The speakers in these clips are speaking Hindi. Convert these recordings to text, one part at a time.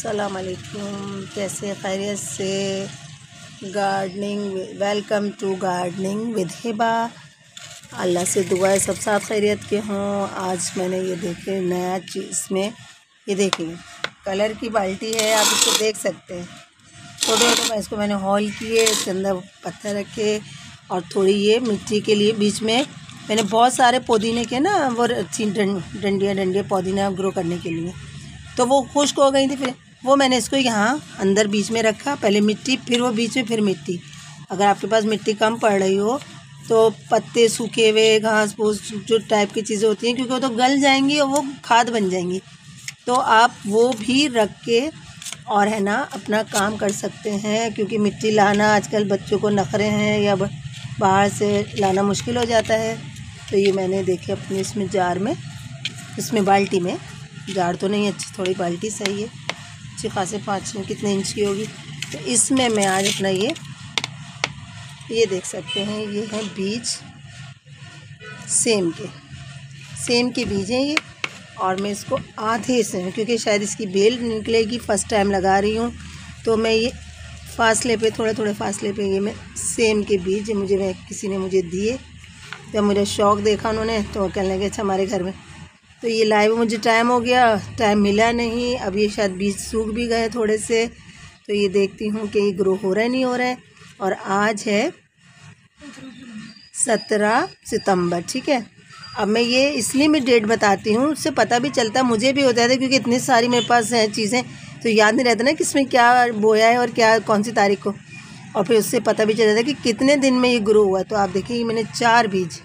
अस्सलाम वालेकुम, कैसे खैरियत से। Gardening, welcome to gardening with Hiba. Allah से दुआ है सब साफ खैरियत के हों। आज मैंने ये देखे नया चीज़ में, ये देखिए कलर की बाल्टी है, आप इसको देख सकते हैं। छोटे मैं इसको मैंने हॉल किए, इसके अंदर पत्थर रखे और थोड़ी ये मिट्टी के लिए बीच में मैंने बहुत सारे पुदीने के ना वो डंडियाँ पुदीना ग्रो करने के लिए, तो वो खुश्क हो गई थी। फिर वो मैंने इसको यहाँ अंदर बीच में रखा, पहले मिट्टी फिर वो बीच में फिर मिट्टी। अगर आपके पास मिट्टी कम पड़ रही हो तो पत्ते सूखे हुए घास फूस जो टाइप की चीज़ें होती हैं, क्योंकि वो तो गल जाएंगी और वो खाद बन जाएंगी, तो आप वो भी रख के और है ना अपना काम कर सकते हैं। क्योंकि मिट्टी लाना आजकल बच्चों को नखरे हैं या बाहर से लाना मुश्किल हो जाता है। तो ये मैंने देखे अपने इसमें जार में, इसमें बाल्टी में, जार तो नहीं अच्छी, थोड़ी बाल्टी सही है, अच्छी खासे 5 कितने इंच की होगी। तो इसमें मैं आज अपना ये देख सकते हैं, ये हैं बीज सेम के बीज हैं ये। और मैं इसको आधे से, क्योंकि शायद इसकी बेल निकलेगी, फ़र्स्ट टाइम लगा रही हूँ, तो मैं ये फासले पे थोड़े फासले पे ये मैं सेम के बीज किसी ने मुझे दिए। जब मुझे शौक़ देखा उन्होंने तो कहने लगे अच्छा हमारे घर में, तो ये लाइव मुझे टाइम हो गया, टाइम मिला नहीं। अब ये शायद बीज सूख भी गए थोड़े से, तो ये देखती हूँ कि ये ग्रो हो रहा है नहीं हो रहा है। और आज है 17 सितंबर, ठीक है। अब मैं ये इसलिए मैं डेट बताती हूँ, उससे पता भी चलता, मुझे भी हो जाता है, क्योंकि इतनी सारी मेरे पास हैं चीज़ें, तो याद नहीं रहता ना कि इसमें क्या बोया है और क्या कौन सी तारीख को, और फिर उससे पता भी चल जाता है कि कितने दिन में ये ग्रो हुआ। तो आप देखिए मैंने 4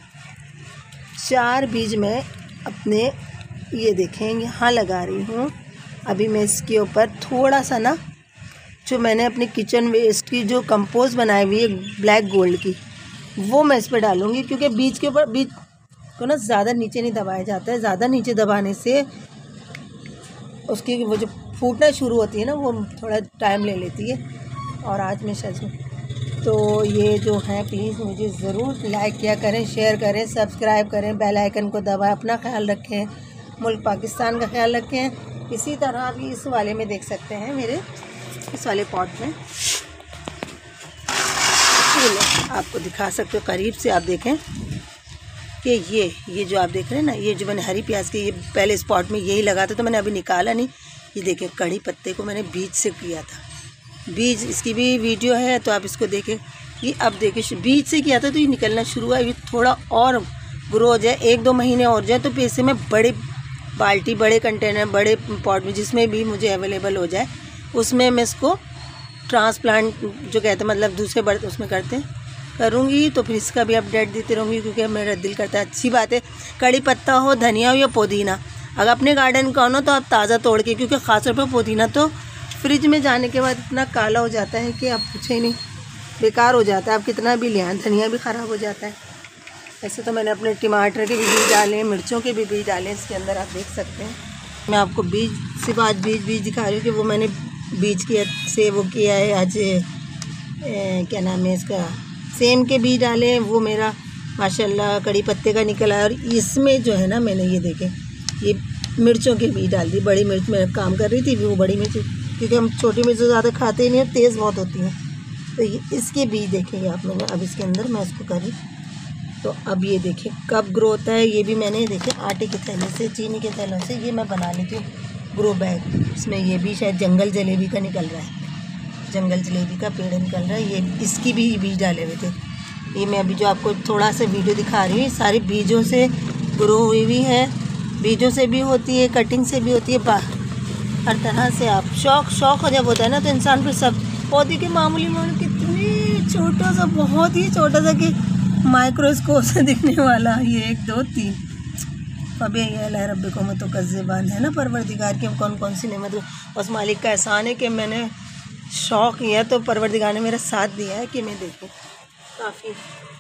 बीज मैं अपने ये देखें यहाँ लगा रही हूँ। अभी मैं इसके ऊपर थोड़ा सा ना, जो मैंने अपनी किचन वेस्ट की जो कंपोस्ट बनाई हुई है ब्लैक गोल्ड की, वो मैं इस पर डालूँगी। क्योंकि बीज के ऊपर, बीज को ना ज़्यादा नीचे नहीं दबाया जाता है, ज़्यादा नीचे दबाने से उसकी वो जो फूटना शुरू होती है ना, वो थोड़ा टाइम ले लेती है। और आज मैं शायद तो ये जो है, प्लीज़ मुझे ज़रूर लाइक किया करें, शेयर करें, सब्सक्राइब करें, बेल आइकन को दबाएं। अपना ख्याल रखें, मुल्क पाकिस्तान का ख्याल रखें। इसी तरह भी इस वाले में देख सकते हैं, मेरे इस वाले पॉट में आपको दिखा सकते हो करीब से, आप देखें कि ये जो आप देख रहे हैं ना, ये जो मैंने हरी प्याज की, ये पहले इस पॉट में यही लगा था, तो मैंने अभी निकाला नहीं। ये देखें कड़ी पत्ते को मैंने बीज से किया था, बीज इसकी भी वीडियो है, तो आप इसको देखें। ये अब देखिए बीज से किया था तो ये निकलना शुरू हुआ। ये थोड़ा और ग्रो हो जाए, 1-2 महीने और जाए, तो फिर से मैं बड़े बाल्टी, बड़े कंटेनर, बड़े पॉट में, जिसमें भी मुझे अवेलेबल हो जाए, उसमें मैं इसको ट्रांसप्लांट जो कहते हैं, मतलब दूसरे बर्तन उसमें करूँगी। तो फिर इसका भी अपडेट देती रहूँगी, क्योंकि मेरा दिल करता है। अच्छी बात है, कड़ी पत्ता हो, धनिया हो या पुदीना, अगर अपने गार्डन का हो ना तो आप ताज़ा तोड़ के, क्योंकि ख़ासतौर पर पुदीना तो फ्रिज में जाने के बाद इतना काला हो जाता है कि आप पूछे नहीं, बेकार हो जाता है, आप कितना भी ले आएँ। धनिया भी ख़राब हो जाता है। ऐसे तो मैंने अपने टमाटर के भी बीज डाले, मिर्चों के भी बीज डाले इसके अंदर, आप देख सकते हैं। मैं आपको बीज सिर्फ आज बीज दिखा रही हूँ कि वो मैंने बीज के से वो किया है आज, क्या नाम है इसका, सेम के बीज डाले हैं, वो मेरा माशाल्लाह कड़ी पत्ते का निकला है। और इसमें जो है ना, मैंने ये देखें, ये मिर्चों के बीज डाल दी, बड़ी मिर्च में काम कर रही थी, वो बड़ी मिर्च, क्योंकि हम छोटी मिर्च ज़्यादा खाते ही नहीं हैं, तेज़ बहुत होती हैं। तो ये इसके बीज देखेंगे आप, मैंने अब इसके अंदर मैं इसको करी, तो अब ये देखें कब ग्रो होता है। ये भी मैंने देखे आटे के थैले से, चीनी के थैलों से ये मैं बना लेती हूँ ग्रो बैग। इसमें ये भी शायद जंगल जलेबी का निकल रहा है, जंगल जलेबी का पेड़ निकल रहा है। ये इसकी भी बीज डाले हुए थे। ये मैं अभी जो आपको थोड़ा सा वीडियो दिखा रही हूँ, सारी बीजों से ग्रो हुई हुई है, बीजों से भी होती है, कटिंग से भी होती है, हर तरह से। आप शौक़ जब होता है ना, तो इंसान फिर सब पौधे के मामूली कितने छोटा सा, बहुत ही छोटा सा कि माइक्रोस्कोप से दिखने वाला, ये 1 2 3 अबे ये रब्बे को मत तो कज़्ज़बान है ना, परवरदिगार की कौन कौन सी नेमत, बस मालिक का एहसान है कि मैंने शौक़ किया तो परवरदिगार ने मेरा साथ दिया है कि मैं देखूँ काफ़ी